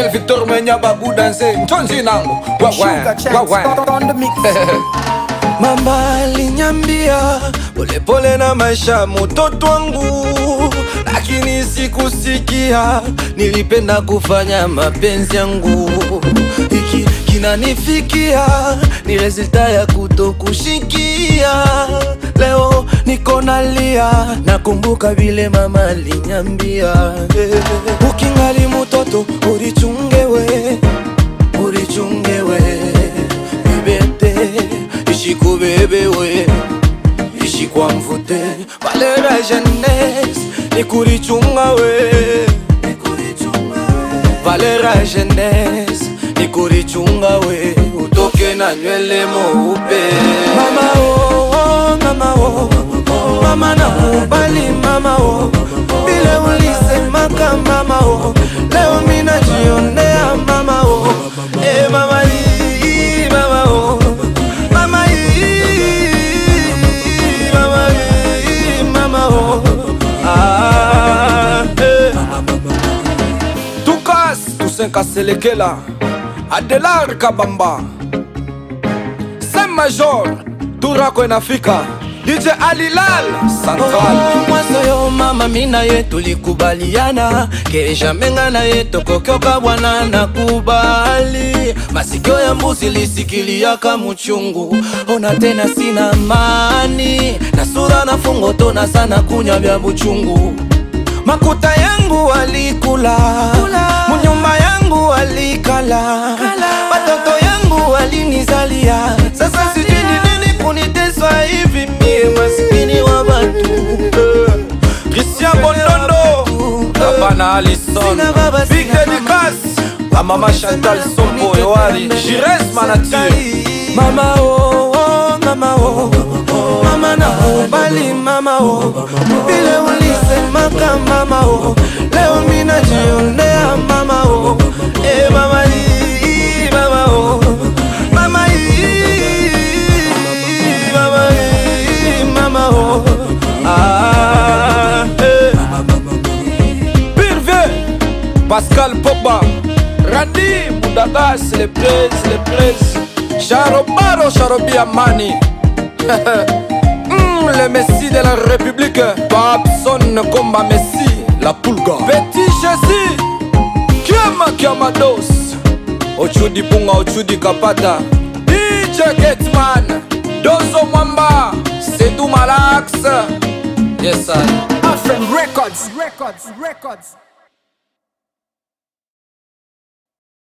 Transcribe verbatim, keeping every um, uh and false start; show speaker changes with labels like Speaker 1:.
Speaker 1: Michel Victor Menya babu danser Ntonzi nangu
Speaker 2: Mama aliniambia pole pole na maisha mtoto wangu, lakini sikusikia. Nilipenda kufanya mapenzi yangu, hiki kinanifikia ni resulta ya kutokushikia. Leo niko nalia, nakumbuka vile mama aliniambia, eh, ukingali mtoto urichungewe, urichungewe bibete, ishi kubebewe, ishi kwa mvute. Valera jeunesse nikurichunga we, Valera jeunesse nikurichunga we, utoke na nywele mweupe. Mama oh, oh mama oh, oh mama nakubali mama oh, vile ulisemaka mama oh, leo mina jionea mama oh, eh mama hii mama oh, mama hii mama hii mama oh, ah eh.
Speaker 1: Tukas Tusenka Selekela Adelar Kabamba Saint Major Turako inafika D J Alilal Central.
Speaker 2: Mwaso yo mama mina yetu likubaliana, kesha menga na yetu kokyoka bwana nakubali. Masikio ya mbuzi lisikilia kama uchungu, ona tena sina amani, na sura na fungo tona sana kunya vya buchungu. Makuta yangu walikula, munyumba yangu walikala, watoto yangu walinizalia. Sasa sijui ni nini kuniteswa hivi mie masikini wa batu.
Speaker 1: Christian Bondondo Kabana Alison Big Dedicace a Mama Chantal Sombo Ewari Jires Manati.
Speaker 2: Mama oh, oh mama oh, oh mama nakubali mama oh, vile ulisemaka mama oh, leo mina jionea mama oh, eh mama hii mama oh, mama hii mama hii mama oh, ah eh.
Speaker 1: Pirve Pascal Pogba Randy Mudagas les praises les praises Charobaro Charobi Amani mm, le Messi de la République Babson Komba Messi la Pulga Petit Jésus Kiama Kiamados Ochudi Bunga Ochudi Kapata D J Getman Dozo Mwamba Sedou Malax. Yes sir.
Speaker 3: Afro Records Records Records